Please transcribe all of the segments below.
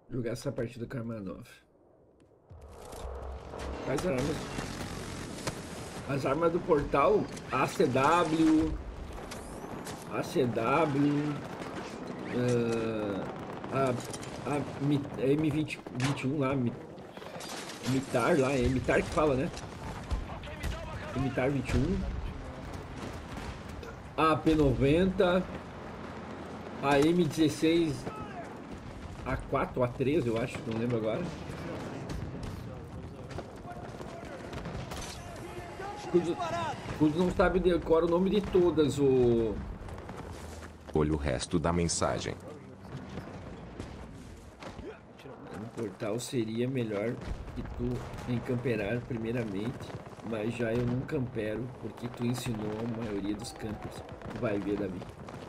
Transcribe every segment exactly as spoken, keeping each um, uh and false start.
Jogar essa partida com a arma nova. Quais armas? As armas do portal, A C W, A C W, uh, a, a M vinte, vinte e um lá, Mitar lá, é Mitar que fala, né? Mitar vinte e um, a P noventa, a M dezesseis, A quatro, A treze, eu acho, não lembro agora. Tudo não sabe decora o nome de todas, o... Olha o resto da mensagem. No portal seria melhor que tu encamperar primeiramente, mas já eu não campero porque tu ensinou a maioria dos campers. Vai ver, Davi.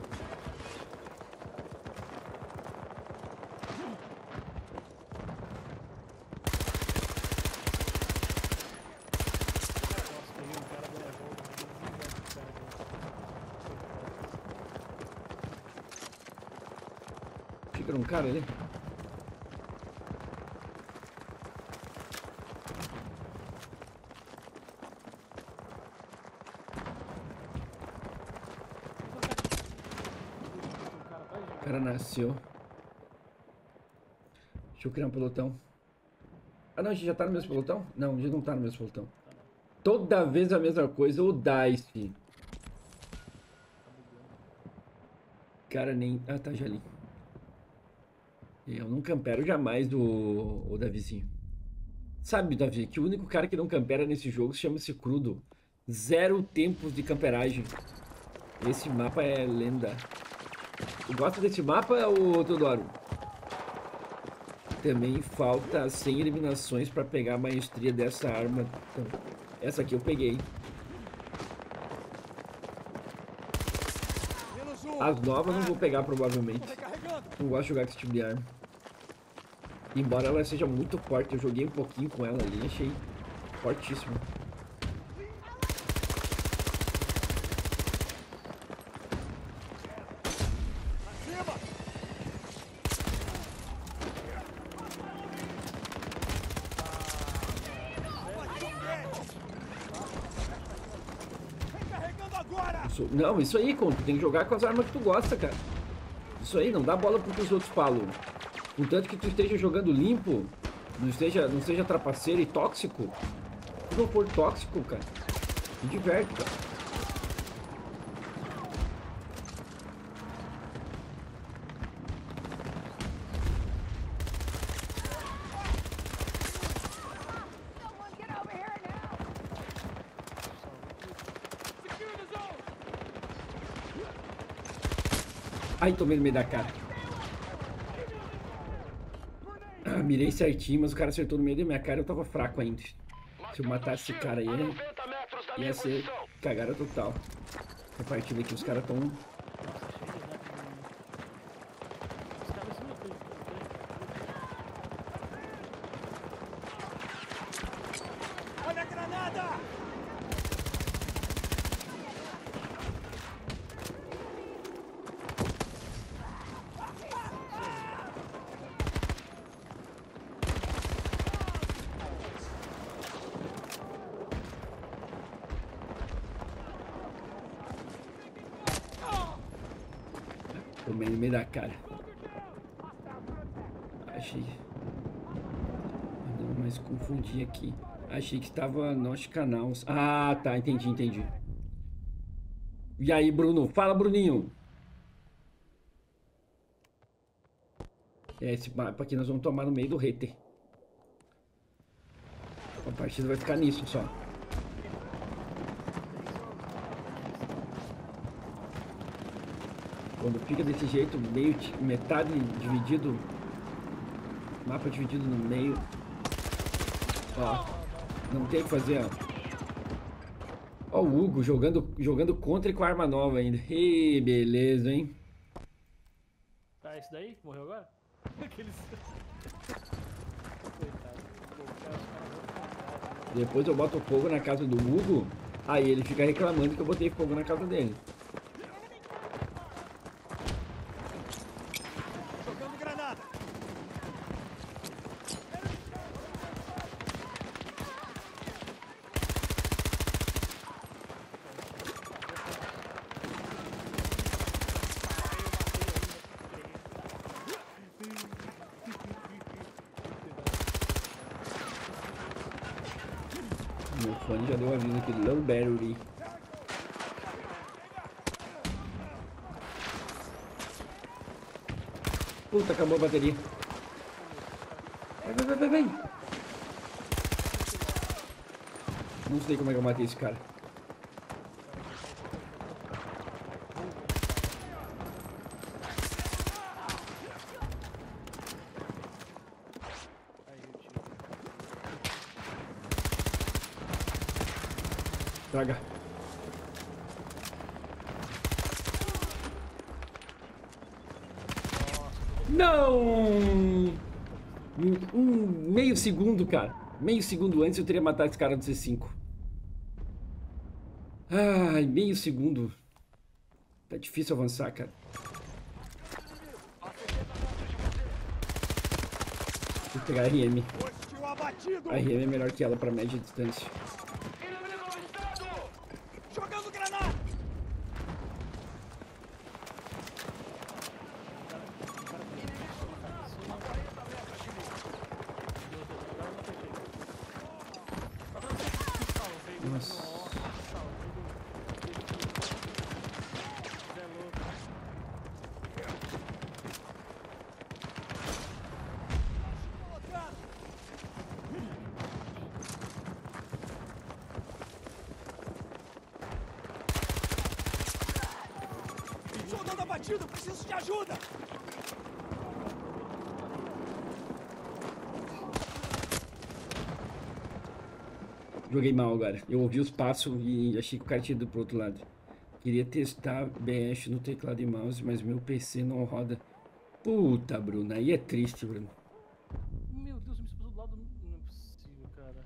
Fica um cara ali. O cara nasceu. Deixa eu criar um pelotão. Ah não, a gente já tá no mesmo pelotão? Não, a gente não tá no mesmo pelotão. Toda vez a mesma coisa, o Dice. Cara, nem... Ah, tá, já ali. Eu não campero jamais o, o Davizinho. Sabe, Davi, que o único cara que não campera nesse jogo chama-se Crudo. Zero tempos de camperagem. Esse mapa é lenda. Tu gosta desse mapa, ô Teodoro? Também falta cem eliminações para pegar a maestria dessa arma. Então, essa aqui eu peguei. As novas não vou pegar provavelmente. Não gosto de jogar com esse tipo de arma. Embora ela seja muito forte, eu joguei um pouquinho com ela ali, achei fortíssimo. Isso, não, isso aí, Conto, tem que jogar com as armas que tu gosta, cara. Isso aí, não dá bola pro que os outros falam. Contanto que tu esteja jogando limpo, não esteja, não seja trapaceiro e tóxico. Se não for tóxico, cara, me diverte, cara. Ai, tomei no meio da cara. Ah, mirei certinho, mas o cara acertou no meio da minha cara e eu tava fraco ainda. Se eu matasse esse cara aí, ia ser cagada total. A partida aqui, os caras tão... Olha a granada! Tomei no meio da cara. Achei... Não, mas confundi aqui. Achei que estava nosso canal. Ah, tá. Entendi, entendi. E aí, Bruno? Fala, Bruninho. É, esse mapa aqui nós vamos tomar no meio do hater. A partida vai ficar nisso só. Quando fica desse jeito, meio, metade dividido, mapa dividido no meio, ó, não tem o que fazer, ó. Ó o Hugo jogando, jogando contra e com a arma nova ainda. Ih, beleza, hein? Tá, esse daí? Morreu agora? Aqueles... Depois eu boto fogo na casa do Hugo, aí ele fica reclamando que eu botei fogo na casa dele. Meu fone já deu aviso aqui, low battery. Puta, acabou a bateria. Vai, vai, vai, vai, vai. Não sei como é que eu matei esse cara. Traga. Não! Um, um meio segundo, cara. Meio segundo antes eu teria matado esse cara do C cinco. Ai, meio segundo. Tá difícil avançar, cara. Vou pegar a R M. A R M é melhor que ela pra média distância. Jogando granada! Nossa. Soldado abatido, preciso de ajuda! Joguei mal agora. Eu ouvi os passos e achei que o cara tinha ido pro outro lado. Queria testar B S no teclado e mouse, mas meu P C não roda. Puta, Bruno. Aí é triste, Bruno. Meu Deus, me explodiu do lado. Não é possível, cara.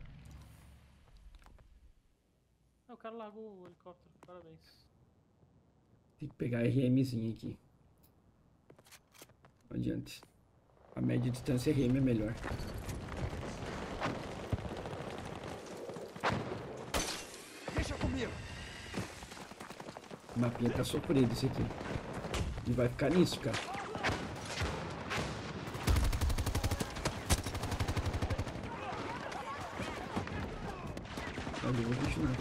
Ah, o cara largou o helicóptero. Parabéns. Tem que pegar a RMzinha aqui. Não adianta. A média distância R M é melhor. Deixa comigo! O mapinha tá sofrido esse aqui. E vai ficar nisso, cara. Mas eu vou continuar.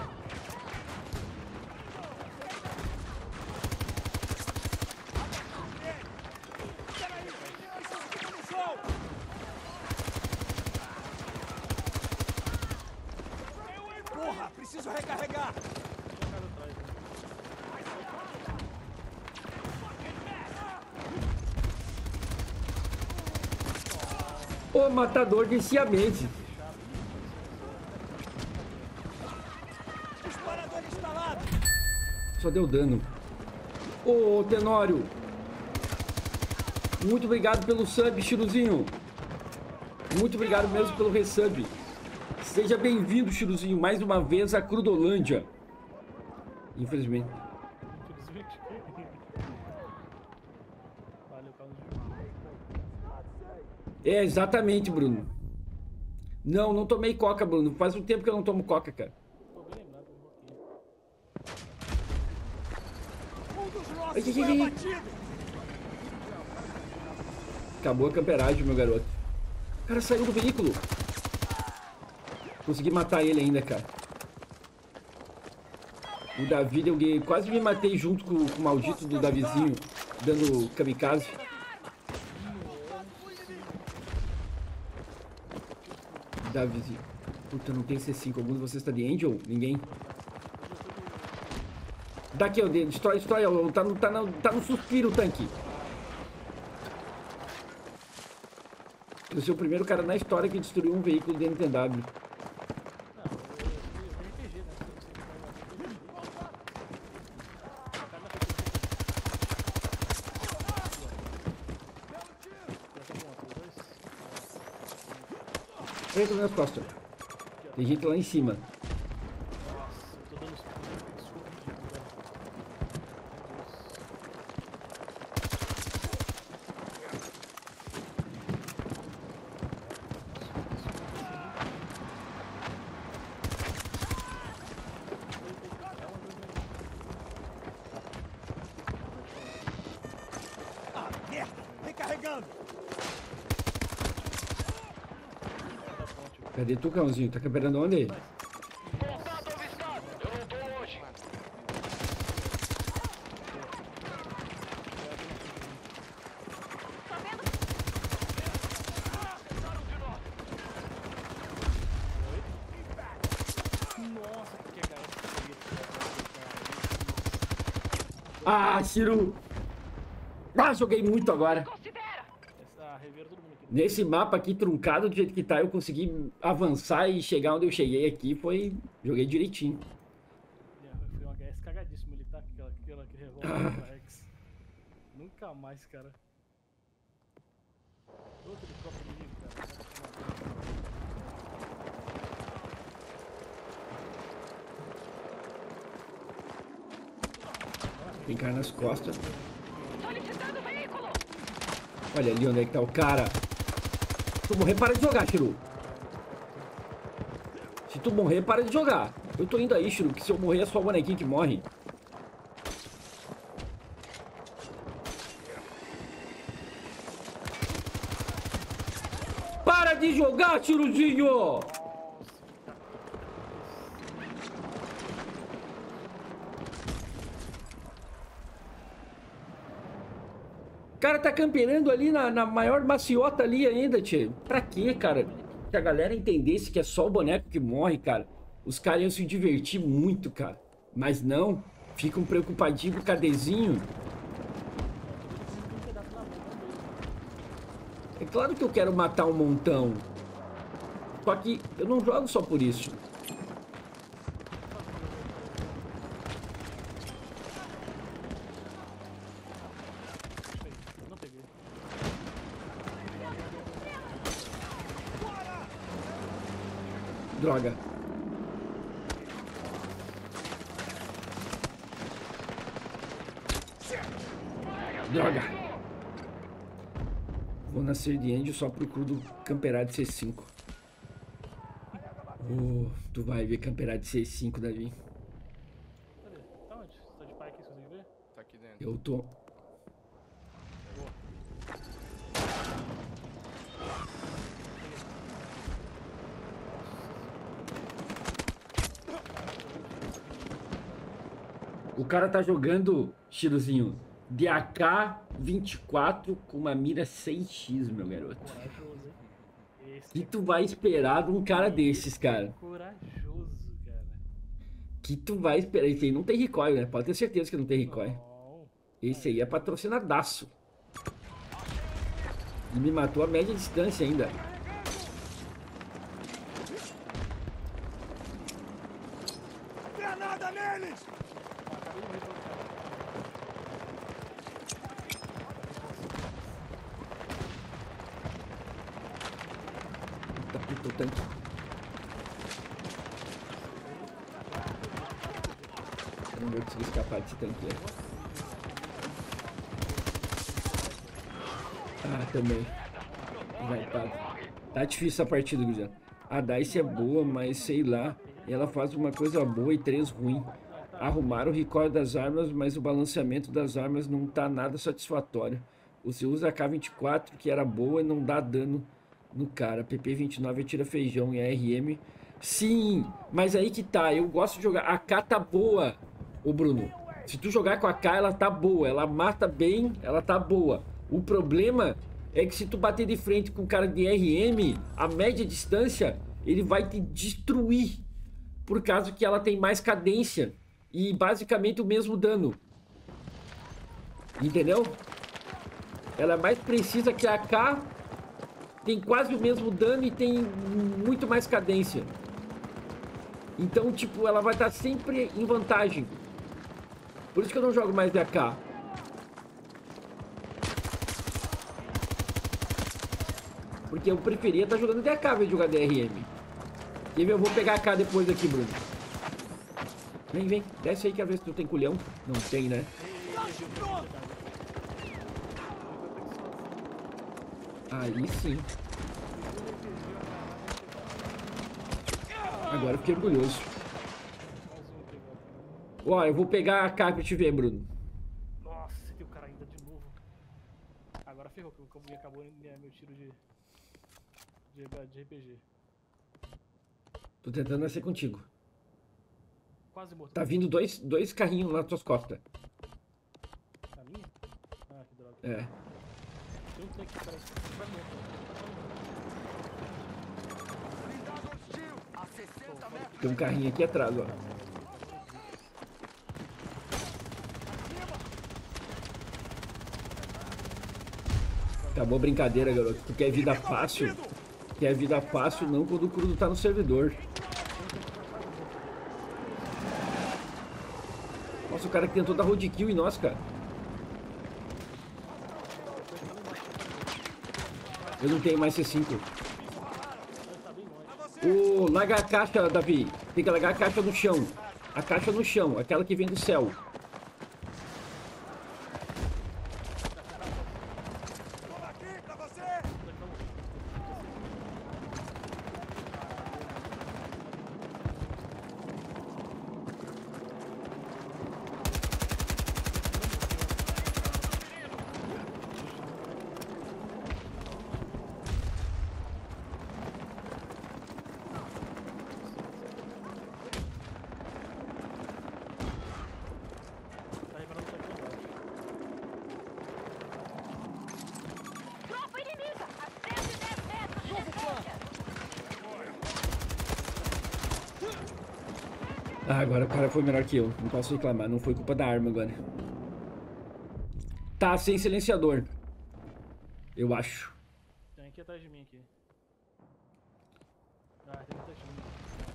Porra, preciso recarregar! O matador de siamese. Disparador instalado! Só deu dano. Ô, Tenório. Muito obrigado pelo sub, Chiruzinho. Muito obrigado mesmo pelo resub. Seja bem-vindo, Chiruzinho, mais uma vez a Crudolândia. Infelizmente. Infelizmente. Valeu, Carlos. É, exatamente, Bruno. Não, não tomei coca, Bruno. Faz um tempo que eu não tomo coca, cara. Tô bem lembrado, eu vou aqui. Um dos nossos Ai, ai, foi ai, ai. abatido! Acabou a camperagem, meu garoto. O cara saiu do veículo. Consegui matar ele ainda, cara. O Davi, eu quase me matei junto com, com o maldito do Davizinho, dando kamikaze. Davizinho. Puta, não tem C cinco. Algum de vocês está de Angel? Ninguém? Daqui, ó. Destrói, destrói. Ó, tá, no, tá, no, tá no suspiro o tanque. Eu sou o primeiro cara na história que destruiu um veículo de N T W. Entra nas costas. Tem gente lá em cima. Ah, merda! Recarregando! Cadê tu, cãozinho? Tá camperando onde? Ah, Ciro! Ah, joguei muito agora. Essa reveira todo mundo aqui. Nesse mapa aqui, truncado do jeito que tá, eu consegui avançar e chegar onde eu cheguei aqui. Foi... Joguei direitinho. Foi um H S cagadíssimo ele tá com aquela, aquela que revólver Ah. da Rex. Nunca mais, cara. Outro de próprio inimigo, cara. Tem cara nas costas. Olha ali onde é que tá o cara. Se tu morrer, para de jogar, Shiru. Se tu morrer, para de jogar. Eu tô indo aí, Shiru, que se eu morrer é só o bonequinho que morre. Para de jogar, Shiruzinho! O cara tá campeando ali na, na maior maciota ali ainda, tio. Pra quê, cara? Se a galera entendesse que é só o boneco que morre, cara, os caras iam se divertir muito, cara. Mas não, ficam preocupadinhos com o cadezinho. É claro que eu quero matar um montão. Só que eu não jogo só por isso. Não peguei. Droga. Droga. Vou nascer de Angel só pro crudo camperar de C cinco. Oh, tu vai ver camperar de C cinco, Davi. Cadê? Tá onde? Você tá de pai aqui, você consegue ver? Tá aqui dentro. Eu tô... O cara tá jogando, Chiruzinho, de A K vinte e quatro com uma mira seis x, meu garoto. Corajoso, hein? O Esse que tu vai esperar de um cara desses, cara? é corajoso, cara. Que tu vai esperar? Esse aí não tem recoil, né? Pode ter certeza que não tem recoil. Não. Esse aí é patrocinadaço. E me matou a média distância ainda. Granada neles! Ah, acabei de morrer pelo cara. Tá puto o tanque. Eu não vou conseguir escapar desse tanque aí. Ah, também. Vai, tá. Tá difícil essa partida, Guilherme. A Dice é boa, mas sei lá. Ela faz uma coisa boa e três ruim. Arrumaram o recoil das armas, mas o balanceamento das armas não tá nada satisfatório. Você usa a K vinte e quatro, que era boa, e não dá dano no cara. P P vinte e nove atira feijão e a R M... Sim, mas aí que tá. Eu gosto de jogar... A K tá boa, ô Bruno. Se tu jogar com a K, ela tá boa. Ela mata bem, ela tá boa. O problema é que se tu bater de frente com um cara de R M, a média distância, ele vai te destruir. Por causa que ela tem mais cadência. E basicamente o mesmo dano. Entendeu? Ela é mais precisa que a A K. Tem quase o mesmo dano e tem muito mais cadência. Então, tipo, ela vai estar sempre em vantagem. Por isso que eu não jogo mais de A K. Porque eu preferia estar jogando de A K ao invés de jogar de R M. E eu vou pegar a K depois aqui, Bruno. Vem, vem. Desce aí, quero ver se tu tem culhão. Não tem, né? Aí sim. Agora eu fiquei orgulhoso. Ó, eu vou pegar a K pra te ver, Bruno. Nossa, tem o cara ainda de novo. Agora ferrou, que eu acabou meu tiro de, de, de R P G. Tô tentando nascer contigo. Quase morto. Tá vindo dois, dois carrinhos nas tuas costas. A minha? Ah, que droga. É. Tem um tanque aqui, peraí. Vai morto. Tem um carrinho aqui atrás, ó. Acabou a brincadeira, garoto. Tu quer vida fácil? Quer vida fácil não quando o crudo tá no servidor. Nossa, o cara que tentou dar roadkill em nós, cara. Eu não tenho mais C cinco. Ô, larga a caixa, Davi. Tem que largar a caixa no chão. A caixa no chão, aquela que vem do céu. Aqui pra você! Tá reparando que tá aqui embaixo. Tropa inimiga! A cento e dez metros de distância! Ah, agora o cara foi melhor que eu. Não posso reclamar. Não foi culpa da arma agora. Tá sem silenciador. Eu acho. Tem aqui atrás de mim aqui. Ah, tem atrás de mim.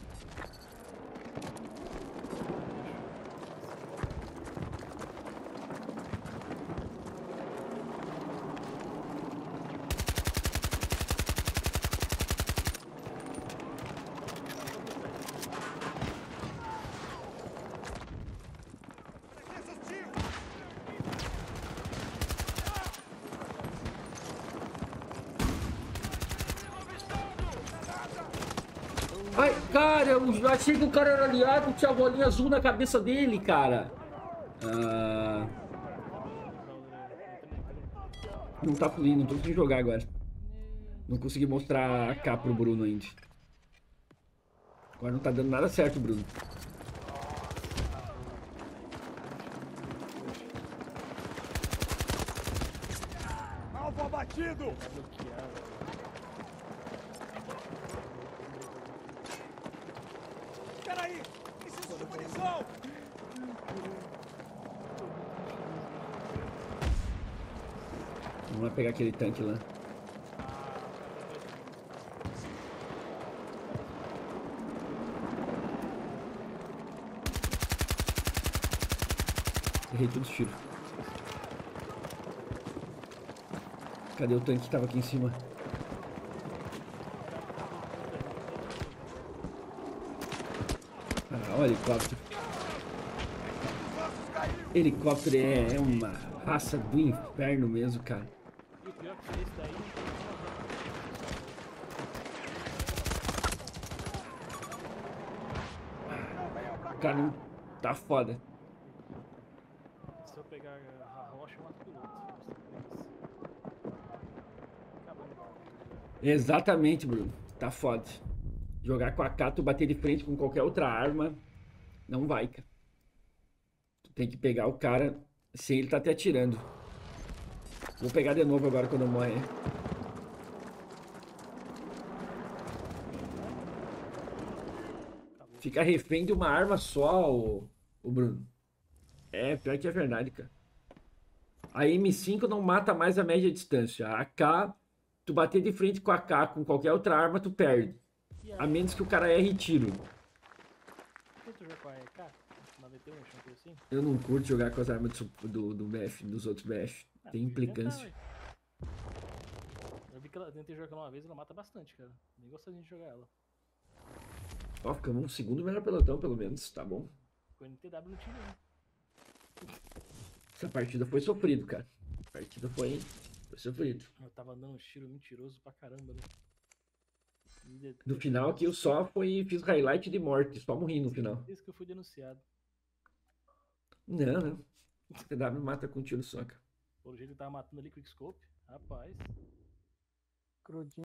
Esses tiros! Ai, cara, eu achei que o cara era aliado, tinha a bolinha azul na cabeça dele, cara. Ah, não tá fluindo, não tô conseguindo jogar agora. Não consegui mostrar a K pro Bruno ainda. Agora não tá dando nada certo, Bruno. Alvo abatido! Tá bloqueado. Peraí! Preciso de munição! Vamos lá pegar aquele tanque lá. Errei todos os tiros. Cadê o tanque que tava aqui em cima? Ah, olha o helicóptero. Helicóptero é, é uma raça do inferno mesmo, cara. E o pior que esse daí não tem O cara não tá foda. Se eu pegar a rocha, eu mato o piloto. Acabou. Exatamente, Bruno. Tá foda. Jogar com a K, tu bater de frente com qualquer outra arma, não vai, cara. Tu tem que pegar o cara sem ele tá te atirando. Vou pegar de novo agora quando eu morrer. Fica refém de uma arma só, o, o Bruno. É, pior que é verdade, cara. A M cinco não mata mais a média distância. A AK, tu bater de frente com a A K com qualquer outra arma, tu perde. E A aí, menos que o cara erre tiro. tu joga com a E K? noventa e um, achou que assim? Eu não curto jogar com as armas do, do, do B F, dos outros B F. Ah, Tem podia implicância. tentar, ué. Eu vi que ela tentei jogar ela uma vez e ela mata bastante, cara. Nem gostaria de jogar ela. Ó, ficamos um segundo melhor pelotão, pelo menos. Tá bom. Com N T W no time, né? Essa partida foi sofrido, cara. A partida foi, foi sofrido. Eu tava dando um tiro mentiroso pra caramba, né? E de- No final aqui eu só foi, fiz highlight de morte. Só morri no final. Isso que eu fui denunciado. Não, não. T W mata com tiro só, cara. Pelo jeito que tava matando ali com o Scope. Rapaz. Crudinho.